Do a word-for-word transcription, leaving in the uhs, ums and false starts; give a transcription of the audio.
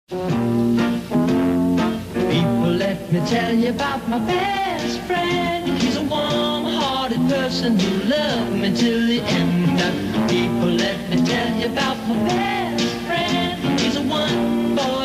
People, let me tell you about my best friend. He's a warm-hearted person who loved me till the end. People, let me tell you about my best friend. He's a one-boy